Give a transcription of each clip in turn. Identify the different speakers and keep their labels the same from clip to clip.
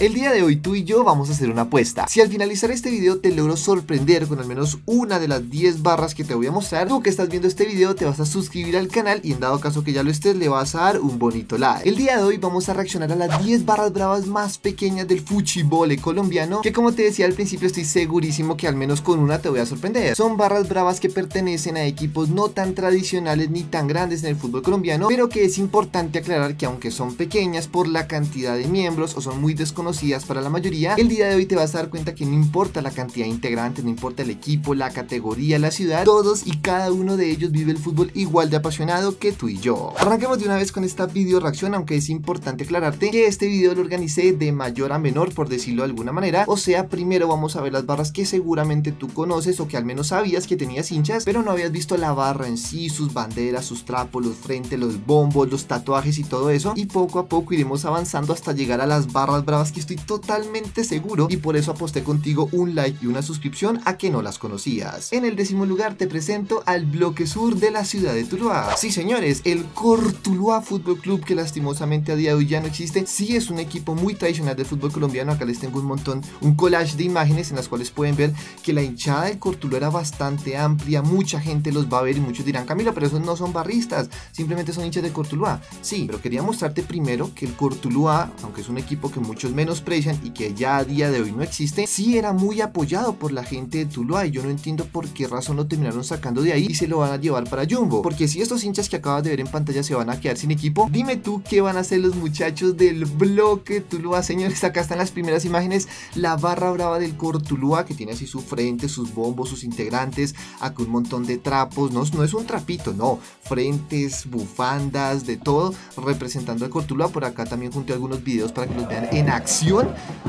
Speaker 1: El día de hoy tú y yo vamos a hacer una apuesta. Si al finalizar este video te logro sorprender con al menos una de las 10 barras que te voy a mostrar, tú que estás viendo este video te vas a suscribir al canal y en dado caso que ya lo estés le vas a dar un bonito like. El día de hoy vamos a reaccionar a las 10 barras bravas más pequeñas del fuchibole colombiano, que como te decía al principio estoy segurísimo que al menos con una te voy a sorprender. Son barras bravas que pertenecen a equipos no tan tradicionales ni tan grandes en el fútbol colombiano, pero que es importante aclarar que aunque son pequeñas por la cantidad de miembros o son muy desconocidas para la mayoría, el día de hoy te vas a dar cuenta que no importa la cantidad de integrantes, no importa el equipo, la categoría, la ciudad, todos y cada uno de ellos vive el fútbol igual de apasionado que tú y yo. Arranquemos de una vez con esta video reacción, aunque es importante aclararte que este video lo organicé de mayor a menor, por decirlo de alguna manera. O sea, primero vamos a ver las barras que seguramente tú conoces o que al menos sabías que tenías hinchas, pero no habías visto la barra en sí, sus banderas, sus trapos, los frentes, los bombos, los tatuajes y todo eso, y poco a poco iremos avanzando hasta llegar a las barras bravas que estoy totalmente seguro, y por eso aposté contigo un like y una suscripción a que no las conocías. En el 10º lugar te presento al bloque sur de la ciudad de Tuluá. Sí señores, el Cortuluá Fútbol Club, que lastimosamente a día de hoy ya no existe, sí es un equipo muy tradicional del fútbol colombiano. Acá les tengo un collage de imágenes en las cuales pueden ver que la hinchada del Cortuluá era bastante amplia, mucha gente los va a ver y muchos dirán: Camilo, pero esos no son barristas, simplemente son hinchas del Cortuluá. Sí, pero quería mostrarte primero que el Cortuluá, aunque es un equipo que muchos menosprecian y que ya a día de hoy no existe, sí era muy apoyado por la gente de Tuluá, y yo no entiendo por qué razón lo terminaron sacando de ahí y se lo van a llevar para Jumbo, porque si estos hinchas que acabas de ver en pantalla se van a quedar sin equipo, dime tú qué van a hacer los muchachos del bloque Tuluá. Señores, acá están las primeras imágenes, la barra brava del Cortuluá, que tiene así su frente, sus bombos, sus integrantes, acá un montón de trapos, no es un trapito, no, frentes, bufandas, de todo, representando al Cortuluá. Por acá también junté algunos videos para que los vean en acción.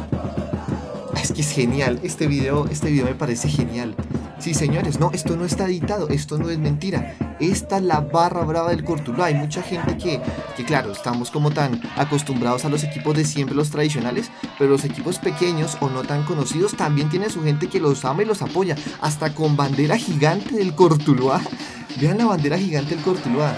Speaker 1: Es que es genial, este video me parece genial. Sí señores, no, esto no está editado, esto no es mentira. Esta es la barra brava del Cortuluá. Hay mucha gente que claro, estamos como tan acostumbrados a los equipos de siempre, los tradicionales, pero los equipos pequeños o no tan conocidos también tienen su gente que los ama y los apoya, hasta con bandera gigante del Cortuluá. Vean la bandera gigante del Cortuluá,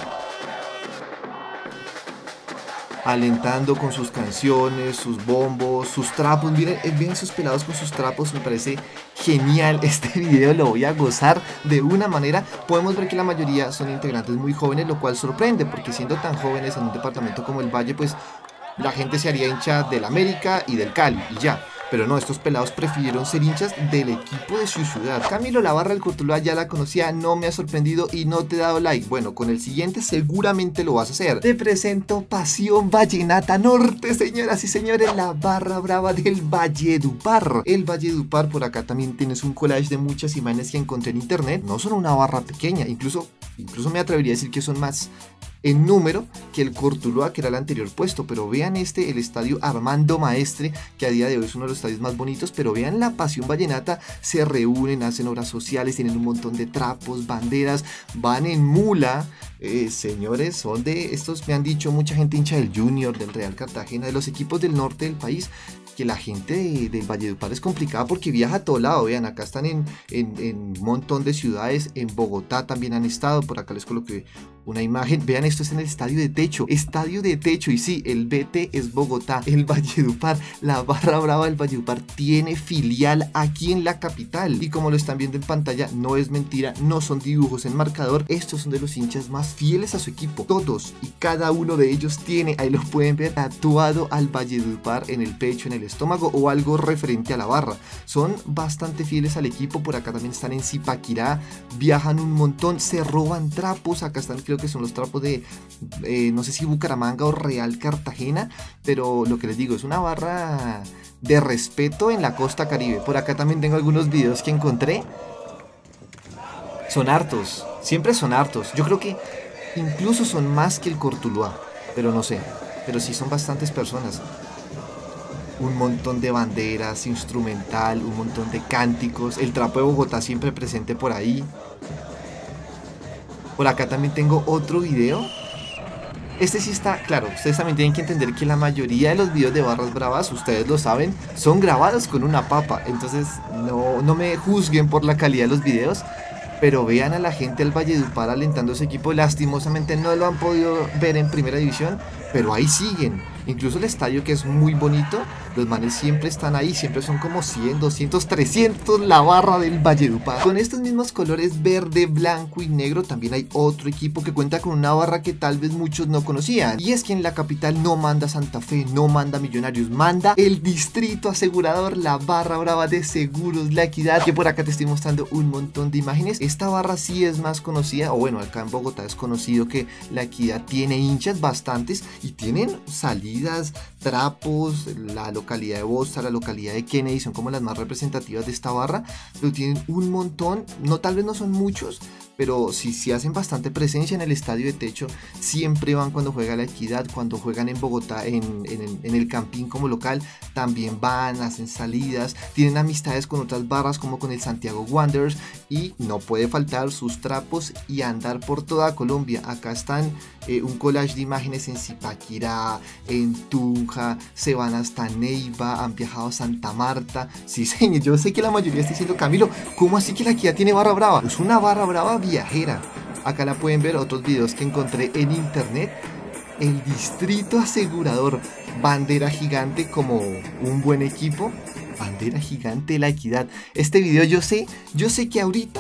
Speaker 1: alentando con sus canciones, sus bombos, sus trapos. Miren esos pelados con sus trapos, me parece genial. Este video lo voy a gozar de una manera. Podemos ver que la mayoría son integrantes muy jóvenes, lo cual sorprende, porque siendo tan jóvenes en un departamento como el Valle, pues la gente se haría hincha del América y del Cali y ya. Pero no, estos pelados prefirieron ser hinchas del equipo de su ciudad. Camilo, la barra del Cortuluá ya la conocía, no me ha sorprendido y no te he dado like. Bueno, con el siguiente seguramente lo vas a hacer. Te presento Pasión Vallenata Norte, señoras y señores, la barra brava del Valledupar. El Valledupar, por acá también tienes un collage de muchas imágenes que encontré en internet. No son una barra pequeña, incluso me atrevería a decir que son más en número que el Cortuluá, que era el anterior puesto. Pero vean el estadio Armando Maestre, que a día de hoy es uno de los estadios más bonitos. Pero vean la Pasión Vallenata, se reúnen, hacen obras sociales, tienen un montón de trapos, banderas, van en mula. Señores, son de estos, me han dicho mucha gente hincha del Junior, del Real Cartagena, de los equipos del norte del país, que la gente del Valledupar es complicada porque viaja a todo lado. Vean, acá están en un montón de ciudades, en Bogotá también han estado, por acá les coloqué una imagen. Vean, esto es en el estadio de techo, y sí, el BT es Bogotá. El Valledupar, la barra brava del Valledupar tiene filial aquí en la capital, y como lo están viendo en pantalla, no es mentira, no son dibujos en marcador, estos son de los hinchas más fieles a su equipo. Todos y cada uno de ellos tiene, ahí lo pueden ver, tatuado al Valledupar en el pecho, en el estómago o algo referente a la barra. Son bastante fieles al equipo. Por acá también están en Zipaquirá, viajan un montón, se roban trapos. Acá están, creo que son los trapos de no sé si Bucaramanga o Real Cartagena, pero lo que les digo, es una barra de respeto en la costa caribe. Por acá también tengo algunos videos que encontré. Son hartos, siempre son hartos. Yo creo que incluso son más que el Cortuluá, pero no sé, pero sí son bastantes personas. Un montón de banderas, instrumental, un montón de cánticos, el trapo de Bogotá siempre presente por ahí. Por acá también tengo otro video. Este sí está, claro, ustedes también tienen que entender que la mayoría de los videos de barras bravas, ustedes lo saben, son grabados con una papa. Entonces no me juzguen por la calidad de los videos, pero vean a la gente del Valledupar alentando a su equipo. Lastimosamente no lo han podido ver en primera división, pero ahí siguen. Incluso el estadio, que es muy bonito, los manes siempre están ahí, siempre son como 100, 200, 300 la barra del Valledupar. Con estos mismos colores verde, blanco y negro también hay otro equipo que cuenta con una barra que tal vez muchos no conocían. Y es que en la capital no manda Santa Fe, no manda Millonarios, manda el Distrito Asegurador, la barra brava de Seguros La Equidad, que por acá te estoy mostrando un montón de imágenes. Esta barra sí es más conocida, o bueno, acá en Bogotá es conocido que La Equidad tiene hinchas bastantes y tienen salidas, trapos. La localidad de Bosta, la localidad de Kennedy son como las más representativas de esta barra, pero tienen un montón, no, tal vez no son muchos, pero sí hacen bastante presencia en el estadio de techo. Siempre van cuando juega La Equidad, cuando juegan en Bogotá, en el Campín como local, también van, hacen salidas, tienen amistades con otras barras como con el Santiago Wanderers, y no puede faltar sus trapos y andar por toda Colombia. Acá están un collage de imágenes en Zipaquirá, en Tunja, se van hasta Neiva, han viajado a Santa Marta. Sí, señor, yo sé que la mayoría está diciendo, Camilo, ¿cómo así que La Equidad tiene barra brava? Es una barra brava viajera. Acá la pueden ver, otros videos que encontré en internet. El Distrito Asegurador, bandera gigante como un buen equipo, bandera gigante de La Equidad. Este video yo sé que ahorita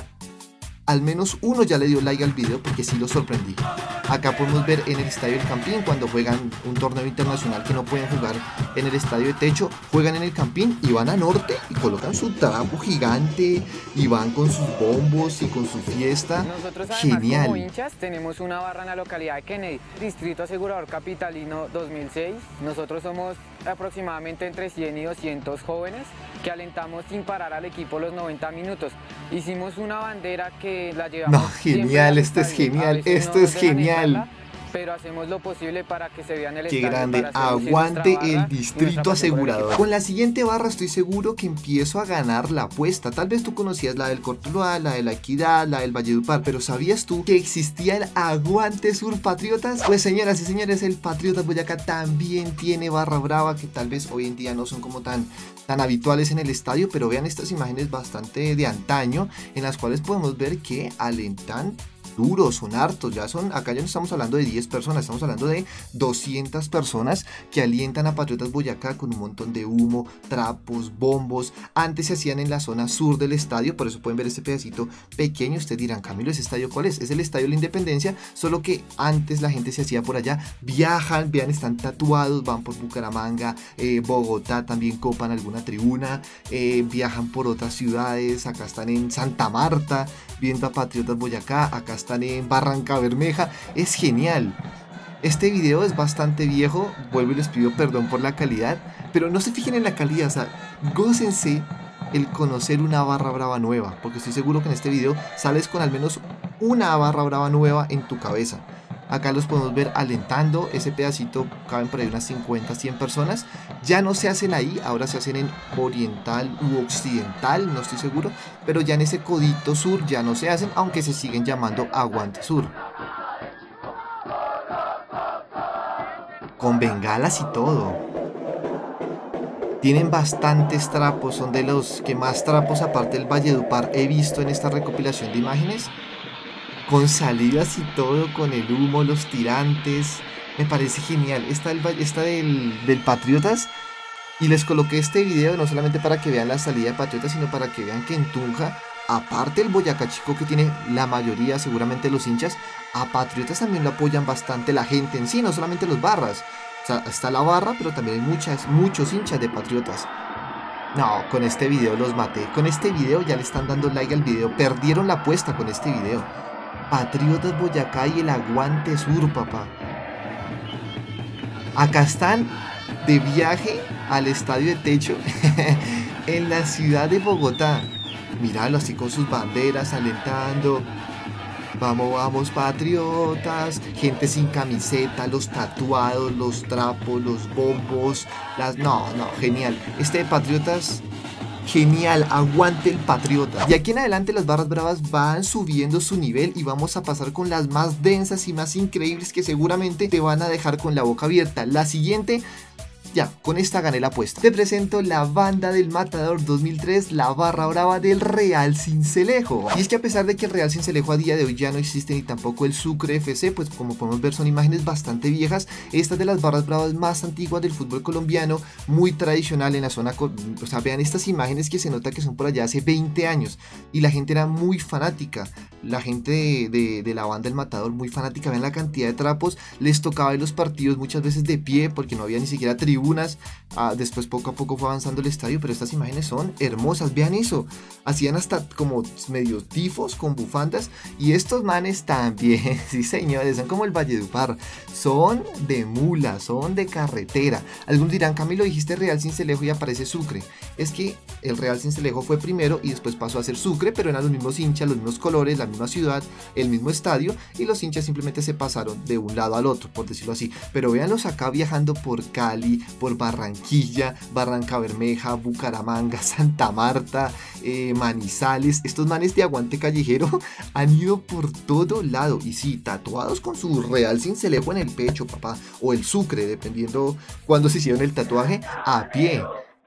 Speaker 1: al menos uno ya le dio like al video porque sí lo sorprendí. Acá podemos ver en el estadio del Campín, cuando juegan un torneo internacional que no pueden jugar en el estadio de techo, juegan en el Campín y van a norte y colocan su trapo gigante y van con sus bombos y con su fiesta.
Speaker 2: Nosotros además,
Speaker 1: genial.
Speaker 2: como hinchas, tenemos una barra en la localidad de Kennedy, Distrito Asegurador Capitalino 2006. Nosotros somos aproximadamente entre 100 y 200 jóvenes que alentamos sin parar al equipo los 90 minutos. Hicimos una bandera que la llevamos.
Speaker 1: No, genial, esto es genial, esto es genial.
Speaker 2: Pero hacemos lo posible para que se vea en el
Speaker 1: Qué
Speaker 2: estadio.
Speaker 1: grande, aguante el Distrito Asegurador. Con la siguiente barra estoy seguro que empiezo a ganar la apuesta. Tal vez tú conocías la del Cortuluá, la de La Equidad, la del Valledupar, pero ¿sabías tú que existía el Aguante Sur Patriotas? Pues señoras y señores, el Patriotas Boyacá también tiene barra brava, que tal vez hoy en día no son como tan habituales en el estadio, pero vean estas imágenes bastante de antaño, en las cuales podemos ver que alentan duros, son hartos, acá ya no estamos hablando de 10 personas, estamos hablando de 200 personas que alientan a Patriotas Boyacá con un montón de humo, trapos, bombos. Antes se hacían en la zona sur del estadio, por eso pueden ver este pedacito pequeño. Ustedes dirán, Camilo, ¿ese estadio cuál es? Es el Estadio de la Independencia, solo que antes la gente se hacía por allá, viajan, vean, están tatuados, van por Bucaramanga, Bogotá, también copan alguna tribuna, viajan por otras ciudades. Acá están en Santa Marta viendo a Patriotas Boyacá, acá están en Barranca Bermeja. Es genial. Este video es bastante viejo, vuelvo y les pido perdón por la calidad, pero no se fijen en la calidad, o sea, gócense el conocer una barra brava nueva, porque estoy seguro que en este video sales con al menos una barra brava nueva en tu cabeza. Acá los podemos ver alentando, ese pedacito caben por ahí unas 50, 100 personas. Ya no se hacen ahí, ahora se hacen en oriental u occidental, no estoy seguro, pero ya en ese codito sur ya no se hacen, aunque se siguen llamando Aguante Sur. Con bengalas y todo. Tienen bastantes trapos, son de los que más trapos aparte del Valledupar he visto en esta recopilación de imágenes. Con salidas y todo, con el humo, los tirantes, me parece genial. Esta del Patriotas, y les coloqué este video no solamente para que vean la salida de Patriotas, sino para que vean que en Tunja, aparte el Boyacá Chico que tiene la mayoría, seguramente los hinchas, a Patriotas también lo apoyan bastante la gente en sí, no solamente los barras. O sea, está la barra, pero también hay muchos hinchas de Patriotas. No, con este video los maté. Con este video ya le están dando like al video, perdieron la apuesta con este video. Patriotas Boyacá y el Aguante Sur, papá. Acá están de viaje al estadio de techo en la ciudad de Bogotá. Míralo así con sus banderas alentando. Vamos, vamos, Patriotas. Gente sin camiseta, los tatuados, los trapos, los bombos. No, genial. Este de Patriotas, genial, aguante el Patriota. Y aquí en adelante las barras bravas van subiendo su nivel y vamos a pasar con las más densas y más increíbles que seguramente te van a dejar con la boca abierta. La siguiente ya, con esta gané la apuesta. Te presento la banda del Matador 2003, la barra brava del Real Sincelejo. Y es que a pesar de que el Real Sincelejo a día de hoy ya no existe ni tampoco el Sucre FC, pues como podemos ver son imágenes bastante viejas. Esta es de las barras bravas más antiguas del fútbol colombiano, muy tradicional en la zona, o sea, vean estas imágenes que se nota que son por allá hace 20 años y la gente era muy fanática. La gente de la banda del Matador muy fanática, vean la cantidad de trapos, les tocaba ver los partidos muchas veces de pie porque no había ni siquiera tribunas. Después poco a poco fue avanzando el estadio, pero estas imágenes son hermosas, vean eso, hacían hasta como medio tifos con bufandas y estos manes también, sí señores, son como el Valledupar, son de mula, son de carretera. Algunos dirán, Camilo, dijiste Real Sincelejo y aparece Sucre. Es que el Real Sincelejo fue primero y después pasó a ser Sucre, pero eran los mismos hinchas, los mismos colores, la misma ciudad, el mismo estadio, y los hinchas simplemente se pasaron de un lado al otro, por decirlo así. Pero véanlos acá viajando por Cali, por Barranquilla, Barranca Bermeja, Bucaramanga, Santa Marta, Manizales. Estos manes de aguante callejero han ido por todo lado, y sí, tatuados con su Real Sincelejo en el pecho, papá, o el Sucre, dependiendo cuándo se hicieron el tatuaje, a pie.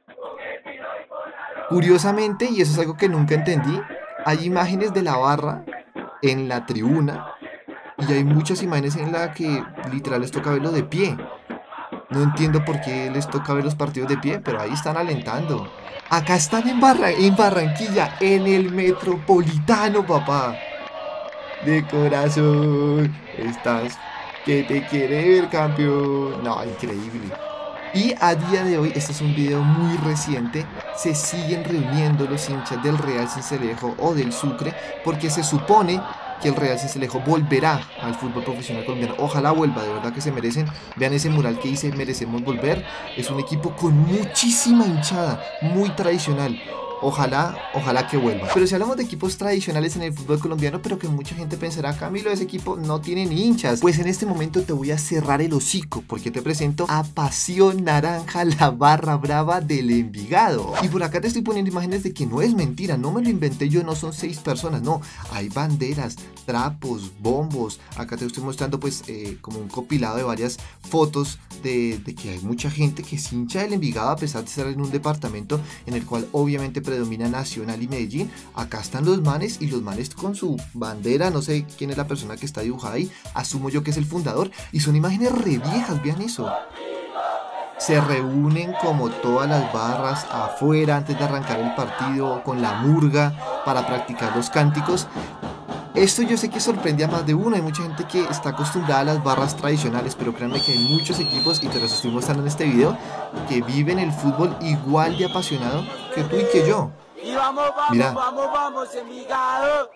Speaker 1: Curiosamente, y eso es algo que nunca entendí, hay imágenes de la barra en la tribuna y hay muchas imágenes en las que literal les toca verlo de pie. No entiendo por qué les toca ver los partidos de pie, pero ahí están alentando. Acá están en Barranquilla, en el Metropolitano, papá. De corazón, estás que te quiere ver, campeón. No, increíble. Y a día de hoy, este es un video muy reciente, se siguen reuniendo los hinchas del Real Sincelejo o del Sucre porque se supone que el Real Sincelejo volverá al fútbol profesional colombiano. Ojalá vuelva, de verdad que se merecen. Vean ese mural que dice merecemos volver. Es un equipo con muchísima hinchada, muy tradicional. Ojalá que vuelva. Pero si hablamos de equipos tradicionales en el fútbol colombiano, pero que mucha gente pensará, Camilo, ese equipo no tiene ni hinchas. Pues en este momento te voy a cerrar el hocico porque te presento a Pasión Naranja, la barra brava del Envigado. Y por acá te estoy poniendo imágenes de que no es mentira, no me lo inventé yo, no son 6 personas, no. Hay banderas, trapos, bombos. Acá te estoy mostrando pues como un compilado de varias fotos de que hay mucha gente que es hincha del Envigado a pesar de estar en un departamento en el cual obviamente predomina Nacional y Medellín. Acá están los manes y los manes con su bandera, no sé quién es la persona que está dibujada ahí, asumo yo que es el fundador, y son imágenes re viejas, vean eso. Se reúnen como todas las barras afuera antes de arrancar el partido con la murga para practicar los cánticos. Esto yo sé que sorprende a más de uno, hay mucha gente que está acostumbrada a las barras tradicionales, pero créanme que hay muchos equipos, y te los estoy mostrando en este video, que viven el fútbol igual de apasionado que tú y que yo.
Speaker 3: Y vamos,
Speaker 1: mira,
Speaker 3: vamos, Envigado.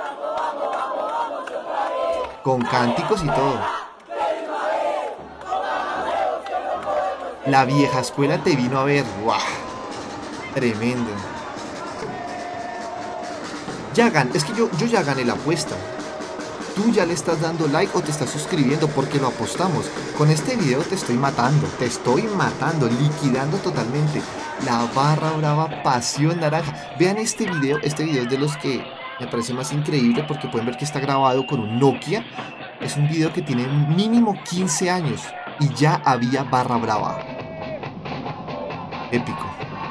Speaker 1: Con cánticos y todo. La vieja escuela te vino a ver, ¡guau! Tremendo. Es que yo ya gané la apuesta. Tú ya le estás dando like o te estás suscribiendo porque lo apostamos. Con este video te estoy matando, liquidando totalmente. La barra brava Pasión Naranja. Vean este video es de los que me parece más increíble porque pueden ver que está grabado con un Nokia. Es un video que tiene mínimo 15 años y ya había barra brava. Épico.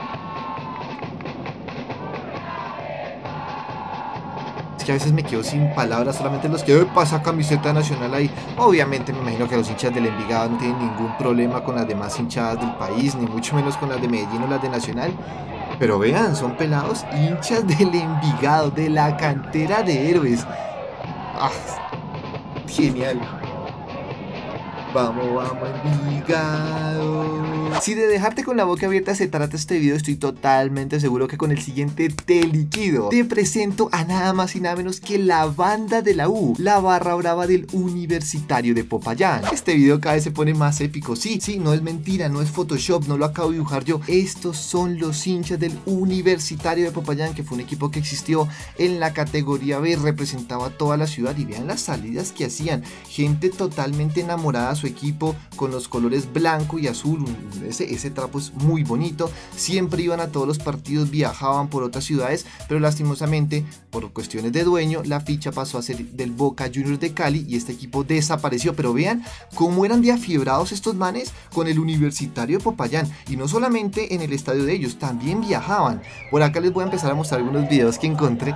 Speaker 1: Que a veces me quedo sin palabras, solamente los que pasa camiseta nacional ahí. Obviamente me imagino que los hinchas del Envigado no tienen ningún problema con las demás hinchadas del país, ni mucho menos con las de Medellín o las de Nacional. Pero vean, son pelados hinchas del Envigado, de la cantera de héroes. ¡Ah! Genial. Vamos, Envigado. Si de dejarte con la boca abierta se trata este video, estoy totalmente seguro que con el siguiente te liquido. Te presento a nada más y nada menos que la banda de la U, la barra brava del Universitario de Popayán. Este video cada vez se pone más épico. Sí, no es mentira, no es Photoshop, no lo acabo de dibujar yo. Estos son los hinchas del Universitario de Popayán, que fue un equipo que existió en la categoría B, representaba a toda la ciudad y vean las salidas que hacían. Gente totalmente enamorada a su su equipo con los colores blanco y azul, ese trapo es muy bonito, siempre iban a todos los partidos, viajaban por otras ciudades, pero lastimosamente por cuestiones de dueño la ficha pasó a ser del Boca Juniors de Cali y este equipo desapareció. Pero vean cómo eran de afiebrados estos manes con el Universitario de Popayán, y no solamente en el estadio de ellos, también viajaban. Por acá les voy a empezar a mostrar algunos videos que encontré.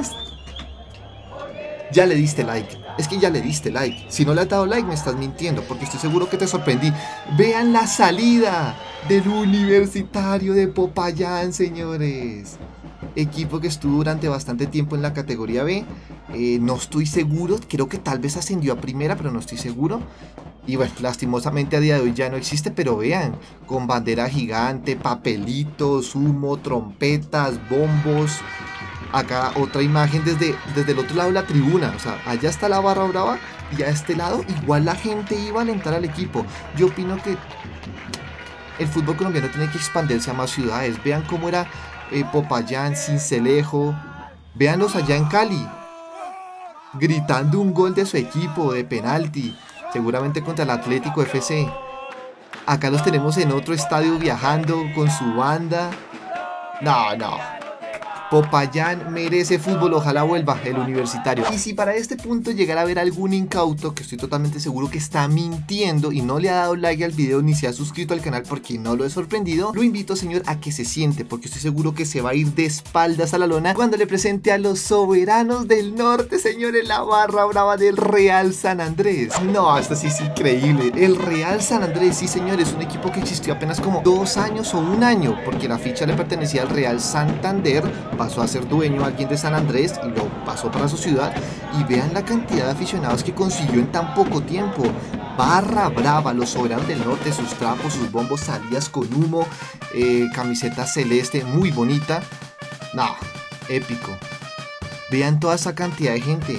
Speaker 1: Ya le diste like, es que ya le diste like. Si no le has dado like me estás mintiendo, porque estoy seguro que te sorprendí. Vean la salida del Universitario de Popayán, señores. Equipo que estuvo durante bastante tiempo en la categoría B. No estoy seguro, creo que tal vez ascendió a primera, pero no estoy seguro. Y bueno, lastimosamente a día de hoy ya no existe, pero vean, con bandera gigante, papelitos, humo, trompetas, bombos. Acá otra imagen desde el otro lado de la tribuna, o sea, allá está la barra brava y a este lado igual la gente iba a alentar al equipo. Yo opino que el fútbol colombiano tiene que expandirse a más ciudades. Vean cómo era Popayán, Sincelejo, véanlos allá en Cali, gritando un gol de su equipo de penalti, seguramente contra el Atlético FC. Acá los tenemos en otro estadio viajando con su banda. No. Popayán merece fútbol, ojalá vuelva el Universitario. Y si para este punto llegara a haber algún incauto, que estoy totalmente seguro que está mintiendo y no le ha dado like al video ni se ha suscrito al canal porque no lo he sorprendido, lo invito, señor, a que se siente, porque estoy seguro que se va a ir de espaldas a la lona cuando le presente a los soberanos del norte, señores, la barra brava del Real San Andrés. No, esto sí es increíble. El Real San Andrés, sí, señores, un equipo que existió apenas como 2 años o 1 año, porque la ficha le pertenecía al Real Santander, pasó a ser dueño a alguien de San Andrés y lo pasó para su ciudad. Y vean la cantidad de aficionados que consiguió en tan poco tiempo. Barra brava, los soberanos del norte, sus trapos, sus bombos, salidas con humo, camiseta celeste muy bonita. No, épico. Vean toda esa cantidad de gente.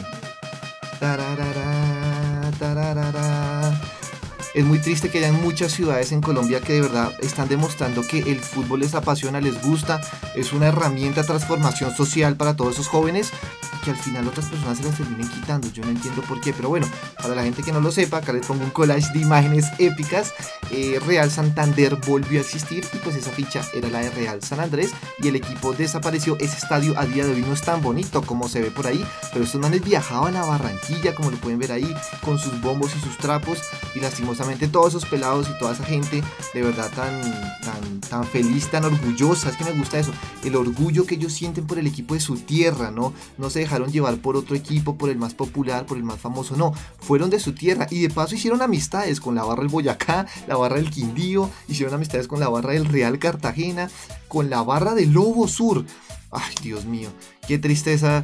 Speaker 1: Es muy triste que haya muchas ciudades en Colombia que de verdad están demostrando que el fútbol les apasiona, les gusta, es una herramienta de transformación social para todos esos jóvenes, que al final otras personas se las terminen quitando. Yo no entiendo por qué, pero bueno, para la gente que no lo sepa, acá les pongo un collage de imágenes épicas. Real Santander volvió a existir y pues esa ficha era la de Real San Andrés y el equipo desapareció. Ese estadio a día de hoy no es tan bonito como se ve por ahí, pero estos manes viajaban a Barranquilla, como lo pueden ver ahí, con sus bombos y sus trapos, y lastimosamente todos esos pelados y toda esa gente de verdad tan feliz, tan orgullosa. Es que me gusta eso, el orgullo que ellos sienten por el equipo de su tierra, no se dejaron llevar por otro equipo, por el más popular, por el más famoso, no, fueron de su tierra y de paso hicieron amistades con la barra del Boyacá, la barra del Quindío, hicieron amistades con la barra del Real Cartagena, con la barra del Lobo Sur. Ay, Dios mío, qué tristeza.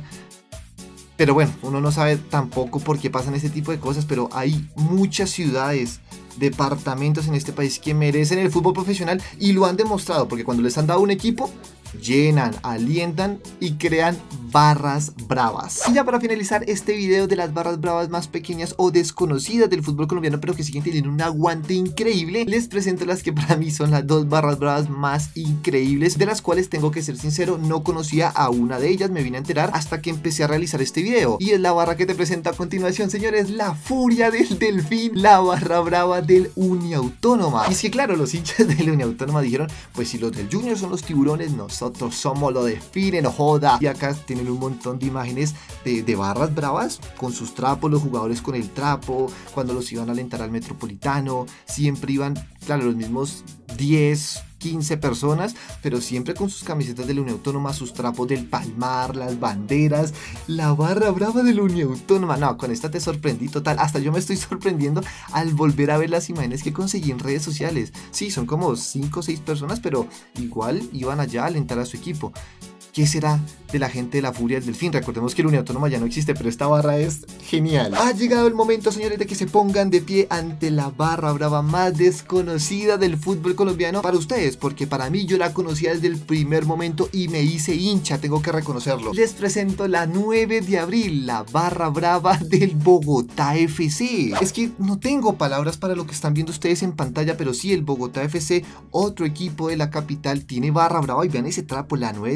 Speaker 1: Pero bueno, uno no sabe tampoco por qué pasan este tipo de cosas, pero hay muchas ciudades, departamentos en este país que merecen el fútbol profesional y lo han demostrado, porque cuando les han dado un equipo, llenan, alientan y crean barras bravas. Y ya para finalizar este video de las barras bravas más pequeñas o desconocidas del fútbol colombiano, pero que siguen teniendo un aguante increíble, les presento las que para mí son las 2 barras bravas más increíbles, de las cuales tengo que ser sincero, no conocía a una de ellas, me vine a enterar hasta que empecé a realizar este video, y es la barra que te presento a continuación, señores, la Furia del Delfín, la barra brava del Uniautónoma. Y es que claro, los hinchas del Uniautónoma dijeron, pues si los del Junior son los tiburones, nosotros somos los delfines, no joda. Y acá tienen un montón de imágenes de barras bravas con sus trapos, los jugadores con el trapo, cuando los iban a alentar al Metropolitano, siempre iban, claro, los mismos 10, 15 personas, pero siempre con sus camisetas de la Uniautónoma, sus trapos del Palmar, las banderas, la barra brava de la Uniautónoma. No, con esta te sorprendí total, hasta yo me estoy sorprendiendo al volver a ver las imágenes que conseguí en redes sociales. Sí, son como 5 o 6 personas, pero igual iban allá a alentar a su equipo. ¿Qué será de la gente de la Furia del Delfín? Recordemos que el Uniautónoma ya no existe, pero esta barra es genial. Ha llegado el momento, señores, de que se pongan de pie ante la barra brava más desconocida del fútbol colombiano para ustedes, porque para mí yo la conocía desde el primer momento y me hice hincha, tengo que reconocerlo. Les presento la 9 de abril, la barra brava del Bogotá FC. Es que no tengo palabras para lo que están viendo ustedes en pantalla, pero sí, el Bogotá FC, otro equipo de la capital, tiene barra brava y vean ese trapo, la 9 de abril,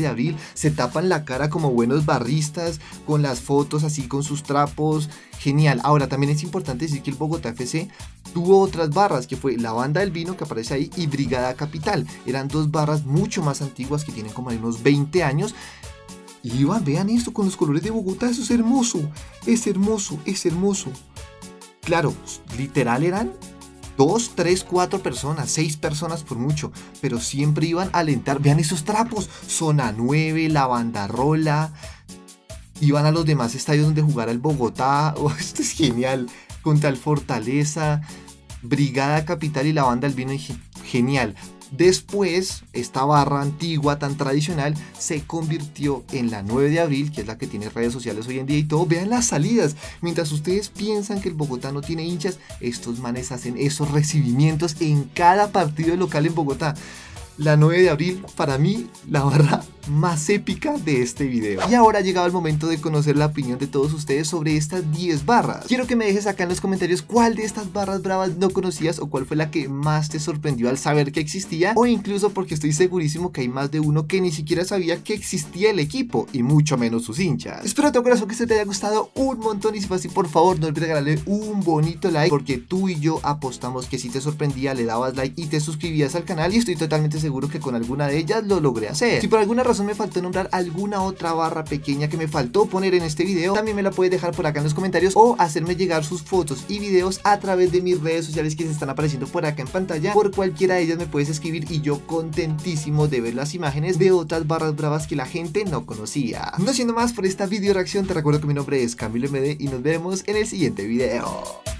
Speaker 1: se tapan la cara como buenos barristas, con las fotos así con sus trapos, genial. Ahora también es importante decir que el Bogotá FC tuvo otras barras, que fue la Banda del Vino que aparece ahí y Brigada Capital. Eran dos barras mucho más antiguas que tienen como unos 20 años. Y iban, vean esto con los colores de Bogotá, eso es hermoso, es hermoso, es hermoso. Claro, literal eran 2, 3, 4 personas, 6 personas por mucho, pero siempre iban a alentar. Vean esos trapos, Zona 9, la Bandarrola, iban a los demás estadios donde jugara el Bogotá. Oh, esto es genial, contra el Fortaleza, Brigada Capital y la Banda del Vino, genial. Después, esta barra antigua tan tradicional se convirtió en la 9 de abril, que es la que tiene redes sociales hoy en día y todo. Vean las salidas. Mientras ustedes piensan que el Bogotá no tiene hinchas, estos manes hacen esos recibimientos en cada partido local en Bogotá. La 9 de abril, para mí, la barra más épica de este video. Y ahora ha llegado el momento de conocer la opinión de todos ustedes sobre estas 10 barras. Quiero que me dejes acá en los comentarios cuál de estas barras bravas no conocías o cuál fue la que más te sorprendió al saber que existía, o incluso porque estoy segurísimo que hay más de uno que ni siquiera sabía que existía el equipo y mucho menos sus hinchas. Espero de todo corazón que este te haya gustado un montón y si fue así, por favor no olvides regalarle un bonito like, porque tú y yo apostamos que si te sorprendía le dabas like y te suscribías al canal, y estoy totalmente seguro que con alguna de ellas lo logré hacer. Si por alguna razón me faltó nombrar alguna otra barra pequeña que me faltó poner en este video, también me la puedes dejar por acá en los comentarios o hacerme llegar sus fotos y videos a través de mis redes sociales que se están apareciendo por acá en pantalla. Por cualquiera de ellas me puedes escribir y yo contentísimo de ver las imágenes de otras barras bravas que la gente no conocía. No siendo más por esta video reacción, te recuerdo que mi nombre es Camilo MD y nos vemos en el siguiente video.